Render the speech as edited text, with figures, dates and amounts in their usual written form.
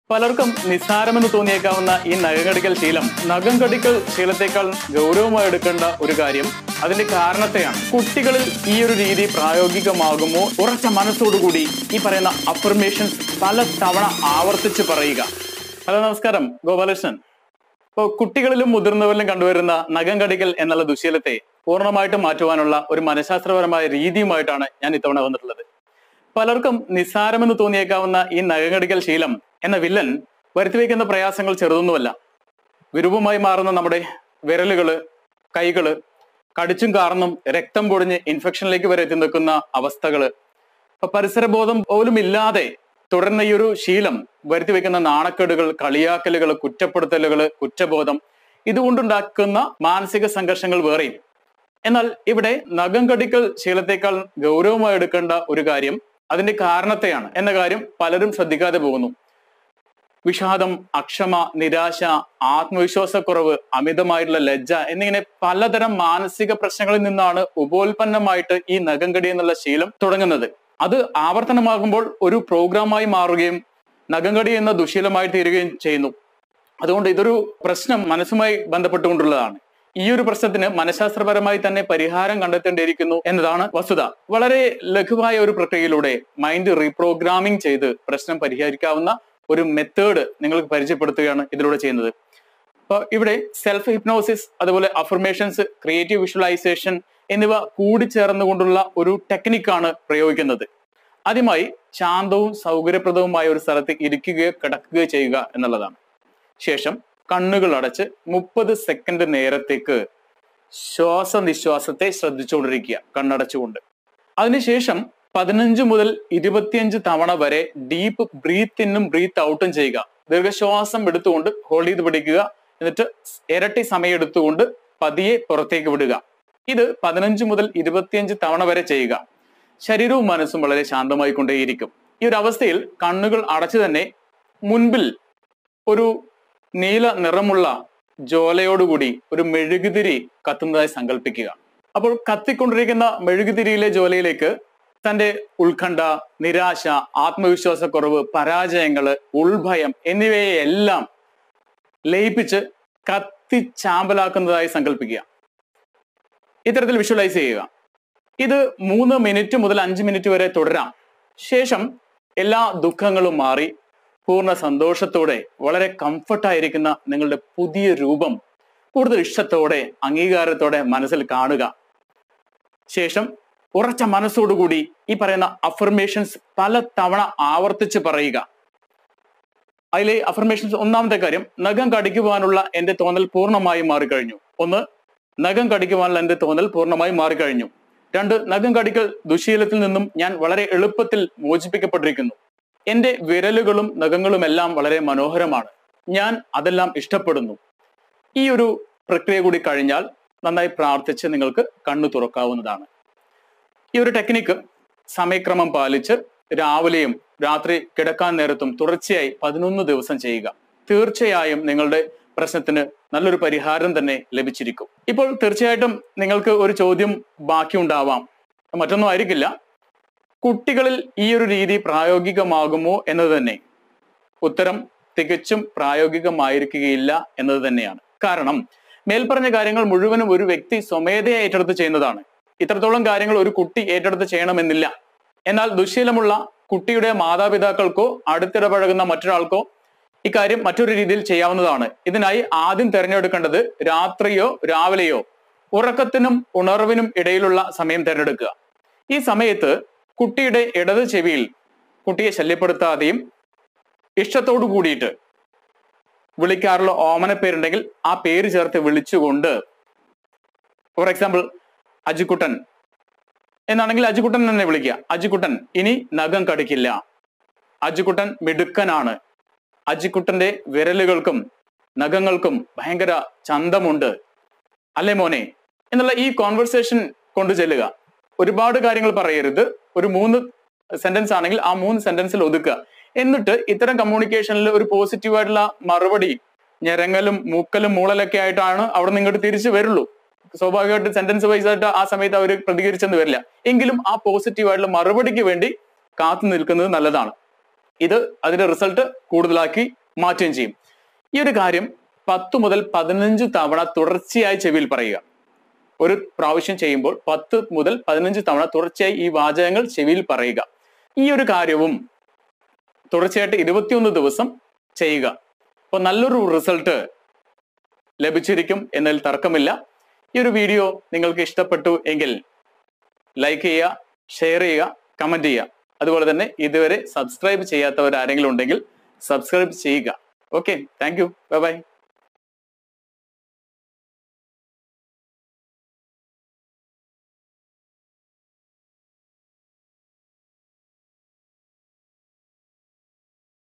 പലർക്കും നിസ്സാരമെന്ന് തോന്നിയേക്കാവുന്ന ഈ നഖം ശീലം നഖം കടിക്കൽ ശീലത്തെക്കാൾ ഗൗരവമായി എടുക്കേണ്ട ഒരു കാര്യം അതിന്റെ കാരണത്തെയാണ്. കുട്ടികളിൽ ഈ ഒരു രീതി പ്രായോഗികമാകുമോ? ഉറച്ച മനസ്സോടുകൂടി ഈ പറയുന്ന അഫർമേഷൻസ് പല തവണ ആവർത്തിച്ച് പറയുക. ഹലോ, നമസ്കാരം, ഗോപാലകൃഷ്ണൻ. ഇപ്പോൾ കുട്ടികളിലും മുതിർന്നവരിലും കണ്ടുവരുന്ന നഖം കടിക്കൽ എന്നുള്ള ദുശീലത്തെ പൂർണ്ണമായിട്ടും മാറ്റുവാനുള്ള ഒരു മനഃശാസ്ത്രപരമായ രീതിയുമായിട്ടാണ് ഞാൻ ഇത്തവണ വന്നിട്ടുള്ളത്. പലർക്കും നിസ്സാരമെന്ന് തോന്നിയേക്കാവുന്ന ഈ നഖം കടിക്കൽ ശീലം എന്ന വില്ലൻ വരുത്തിവെക്കുന്ന പ്രയാസങ്ങൾ ചെറുതൊന്നുമല്ല. വിരൂപമായി മാറുന്ന നമ്മുടെ വിരലുകള്, കൈകള് കടിച്ചും കാർന്നും രക്തം പൊടിഞ്ഞ് ഇൻഫെക്ഷനിലേക്ക് വരെ എത്തി നിൽക്കുന്ന അവസ്ഥകള്, പരിസരബോധം പോലും ഇല്ലാതെ തുടർന്ന ഈ ഒരു ശീലം വരുത്തിവെക്കുന്ന നാണക്കേടുകൾ, കളിയാക്കലുകൾ, കുറ്റപ്പെടുത്തലുകൾ, കുറ്റബോധം, ഇതുകൊണ്ടുണ്ടാക്കുന്ന മാനസിക സംഘർഷങ്ങൾ വേറെയും. എന്നാൽ ഇവിടെ നഖം കടിക്കൽ ശീലത്തെക്കാൾ ഗൗരവമായി എടുക്കേണ്ട ഒരു കാര്യം അതിന്റെ കാരണത്തെയാണ് എന്ന കാര്യം പലരും ശ്രദ്ധിക്കാതെ പോകുന്നു. വിഷാദം, അക്ഷമ, നിരാശ, ആത്മവിശ്വാസക്കുറവ്, അമിതമായിട്ടുള്ള ലജ്ജ എന്നിങ്ങനെ പലതരം മാനസിക പ്രശ്നങ്ങളിൽ നിന്നാണ് ഉപോൽപ്പന്നമായിട്ട് ഈ നഖം കടി എന്നുള്ള ശീലം തുടങ്ങുന്നത്. അത് ആവർത്തനമാകുമ്പോൾ ഒരു പ്രോഗ്രാമായി മാറുകയും നഖം കടി എന്ന ദുശീലമായി തീരുകയും ചെയ്യുന്നു. അതുകൊണ്ട് ഇതൊരു പ്രശ്നം മനസ്സുമായി ബന്ധപ്പെട്ടുകൊണ്ടുള്ളതാണ്. ഈ ഒരു പ്രശ്നത്തിന് മനഃശാസ്ത്രപരമായി തന്നെ പരിഹാരം കണ്ടെത്തേണ്ടിയിരിക്കുന്നു എന്നതാണ് വസ്തുത. വളരെ ലഘുവായ ഒരു പ്രക്രിയയിലൂടെ മൈൻഡ് റീപ്രോഗ്രാമിംഗ് ചെയ്ത് പ്രശ്നം പരിഹരിക്കാവുന്ന ഒരു മെത്തേഡ് നിങ്ങൾക്ക് പരിചയപ്പെടുത്തുകയാണ് ഇതിലൂടെ ചെയ്യുന്നത്. അപ്പോൾ ഇവിടെ സെൽഫ് ഹിപ്നോസിസ്, അതുപോലെ അഫർമേഷൻസ്, ക്രിയേറ്റീവ് വിഷ്വലൈസേഷൻ എന്നിവ കൂടിച്ചേർന്നുകൊണ്ടുള്ള ഒരു ടെക്നിക്കാണ് പ്രയോഗിക്കുന്നത്. ആദ്യമായി ശാന്തവും സൗകര്യപ്രദവുമായ ഒരു സ്ഥലത്ത് ഇരിക്കുകയോ കിടക്കുകയോ ചെയ്യുക എന്നുള്ളതാണ്. ശേഷം കണ്ണുകൾ അടച്ച് 30 സെക്കൻഡ് നേരത്തേക്ക് ശ്വാസനിശ്വാസത്തെ ശ്രദ്ധിച്ചുകൊണ്ടിരിക്കുക, കണ്ണടച്ചുകൊണ്ട്. അതിനുശേഷം 15 മുതൽ 25 തവണ വരെ ഡീപ്പ് ബ്രീത്ത് ഇന്നും ബ്രീത്ത് ഔട്ടും ചെയ്യുക. ദീർഘശ്വാസം എടുത്തുകൊണ്ട് ഹോൾഡ് ചെയ്ത് പിടിക്കുക, എന്നിട്ട് ഇരട്ടി സമയം എടുത്തുകൊണ്ട് പതിയെ പുറത്തേക്ക് വിടുക. ഇത് 15 മുതൽ 25 തവണ വരെ ചെയ്യുക. ശരീരവും മനസ്സും വളരെ ശാന്തമായി കൊണ്ടേയിരിക്കും. ഈ ഒരു അവസ്ഥയിൽ കണ്ണുകൾ അടച്ചു തന്നെ മുൻപിൽ ഒരു നീല നിറമുള്ള ജ്വാലയോടുകൂടി ഒരു മെഴുകുതിരി കത്തുന്നതായി സങ്കല്പിക്കുക. അപ്പോൾ കത്തിക്കൊണ്ടിരിക്കുന്ന മെഴുകുതിരിയിലെ ജ്വാലയിലേക്ക് തന്റെ ഉത്കണ്ഠ, നിരാശ, ആത്മവിശ്വാസക്കുറവ്, പരാജയങ്ങള്, ഉൾഭയം എന്നിവയെല്ലാം ലയിപ്പിച്ച് കത്തിച്ചാമ്പലാക്കുന്നതായി സങ്കല്പിക്കുക. ഇത്തരത്തിൽ വിഷ്വലൈസ് ചെയ്യുക. ഇത് 3 മിനിറ്റ് മുതൽ 5 മിനിറ്റ് വരെ തുടരാം. ശേഷം എല്ലാ ദുഃഖങ്ങളും മാറി പൂർണ്ണ സന്തോഷത്തോടെ വളരെ കംഫർട്ടായിരിക്കുന്ന നിങ്ങളുടെ പുതിയ രൂപം കൂടുതൽ ഇഷ്ടത്തോടെ, അംഗീകാരത്തോടെ മനസ്സിൽ കാണുക. ശേഷം ഉറച്ച മനസ്സോടുകൂടി ഈ പറയുന്ന അഫർമേഷൻസ് പല തവണ ആവർത്തിച്ച് പറയുക. അതിലെ അഫർമേഷൻസ്, ഒന്നാമത്തെ കാര്യം, നഖം കടിക്കുവാനുള്ള എന്റെ തോന്നൽ പൂർണ്ണമായും മാറിക്കഴിഞ്ഞു. 1, നഖം കടിക്കുവാനുള്ള എന്റെ തോന്നൽ പൂർണ്ണമായും മാറിക്കഴിഞ്ഞു. 2, നഖം കടിക്കൽ ദുശീലത്തിൽ നിന്നും ഞാൻ വളരെ എളുപ്പത്തിൽ മോചിപ്പിക്കപ്പെട്ടിരിക്കുന്നു. എന്റെ വിരലുകളും നഖങ്ങളും എല്ലാം വളരെ മനോഹരമാണ്. ഞാൻ അതെല്ലാം ഇഷ്ടപ്പെടുന്നു. ഈ ഒരു പ്രക്രിയ കൂടി കഴിഞ്ഞാൽ നന്നായി പ്രാർത്ഥിച്ച് നിങ്ങൾക്ക് കണ്ണു തുറക്കാവുന്നതാണ്. ഈ ഒരു ടെക്നിക്ക് സമയക്രമം പാലിച്ച് രാവിലെയും രാത്രി കിടക്കാൻ നേരത്തും തുടർച്ചയായി 11 ദിവസം ചെയ്യുക. തീർച്ചയായും നിങ്ങളുടെ പ്രശ്നത്തിന് നല്ലൊരു പരിഹാരം തന്നെ ലഭിച്ചിരിക്കും. ഇപ്പോൾ തീർച്ചയായിട്ടും നിങ്ങൾക്ക് ഒരു ചോദ്യം ബാക്കിയുണ്ടാവാം. മറ്റൊന്നും ആയിരിക്കില്ല, കുട്ടികളിൽ ഈ ഒരു രീതി പ്രായോഗികമാകുമോ എന്നത് തന്നെ. ഉത്തരം തികച്ചും പ്രായോഗികമായിരിക്കുകയില്ല എന്നത് തന്നെയാണ്. കാരണം മേൽപ്പറഞ്ഞ കാര്യങ്ങൾ മുഴുവനും ഒരു വ്യക്തി സ്വമേധയാ ഏറ്റെടുത്ത് ചെയ്യുന്നതാണ്. ഇത്രത്തോളം കാര്യങ്ങൾ ഒരു കുട്ടി ഏറ്റെടുത്ത് ചെയ്യണമെന്നില്ല. എന്നാൽ ദുശ്ശീലമുള്ള കുട്ടിയുടെ മാതാപിതാക്കൾക്കോ അടുത്തിടപഴകുന്ന മറ്റൊരാൾക്കോ ഇക്കാര്യം മറ്റൊരു രീതിയിൽ ചെയ്യാവുന്നതാണ്. ഇതിനായി ആദ്യം തിരഞ്ഞെടുക്കേണ്ടത് രാത്രിയോ രാവിലെയോ ഉറക്കത്തിനും ഉണർവിനും ഇടയിലുള്ള സമയം തിരഞ്ഞെടുക്കുക. ഈ സമയത്ത് കുട്ടിയുടെ ഇടത് ചെവിയിൽ കുട്ടിയെ ശല്യപ്പെടുത്താതെയും ഇഷ്ടത്തോടു കൂടിയിട്ട് വിളിക്കാറുള്ള ഓമന പേരുണ്ടെങ്കിൽ ആ പേര് ചേർത്ത് വിളിച്ചുകൊണ്ട്, ഫോർ എക്സാമ്പിൾ അജിക്കുട്ടൻ എന്നാണെങ്കിൽ അജിക്കുട്ടൻ തന്നെ വിളിക്കുക. അജിക്കുട്ടൻ ഇനി നഖം കടിക്കില്ല, അജിക്കുട്ടൻ മിടുക്കനാണ്, അജിക്കുട്ടന്റെ വിരലുകൾക്കും നഖങ്ങൾക്കും ഭയങ്കര ചന്തമുണ്ട്, അല്ലേ മോനെ എന്നുള്ള ഈ കോൺവെർസേഷൻ കൊണ്ടു ചെല്ലുക. ഒരുപാട് കാര്യങ്ങൾ പറയരുത്. ഒരു 3 സെന്റൻസ് ആണെങ്കിൽ ആ 3 സെന്റൻസിൽ ഒതുക്കുക. എന്നിട്ട് ഇത്തരം കമ്മ്യൂണിക്കേഷനിൽ ഒരു പോസിറ്റീവായിട്ടുള്ള മറുപടി, ഞെരങ്ങലും മൂക്കലും മൂളലൊക്കെ ആയിട്ടാണ് അവിടെ നിങ്ങോട്ട് തിരിച്ചു വരുള്ളൂ. സ്വാഭാവികമായിട്ട് സെന്റൻസ് വൈസ് ആയിട്ട് ആ സമയത്ത് അവർ പ്രതികരിച്ചെന്ന് വരില്ല. എങ്കിലും ആ പോസിറ്റീവായിട്ടുള്ള മറുപടിക്ക് വേണ്ടി കാത്തു നിൽക്കുന്നത് നല്ലതാണ്. ഇത് അതിന്റെ റിസൾട്ട് കൂടുതലാക്കി മാറ്റുകയും ചെയ്യും. ഈ ഒരു കാര്യം 10 മുതൽ 15 തവണ തുടർച്ചയായി ചെവിയിൽ പറയുക. ഒരു പ്രാവശ്യം ചെയ്യുമ്പോൾ 10 മുതൽ 15 തവണ തുടർച്ചയായി ഈ വാചകങ്ങൾ ചെവിയിൽ പറയുക. ഈ ഒരു കാര്യവും തുടർച്ചയായിട്ട് 21 ദിവസം ചെയ്യുക. അപ്പോൾ നല്ലൊരു റിസൾട്ട് ലഭിച്ചിരിക്കും എന്നതിൽ തർക്കമില്ല. ഈ ഒരു വീഡിയോ നിങ്ങൾക്ക് ഇഷ്ടപ്പെട്ടു എങ്കിൽ ലൈക്ക് ചെയ്യുക, ഷെയർ ചെയ്യുക, കമന്റ് ചെയ്യുക. അതുപോലെ തന്നെ ഇതുവരെ സബ്സ്ക്രൈബ് ചെയ്യാത്തവർ ആരെങ്കിലും ഉണ്ടെങ്കിൽ സബ്സ്ക്രൈബ് ചെയ്യുക. Okay, thank you, bye by.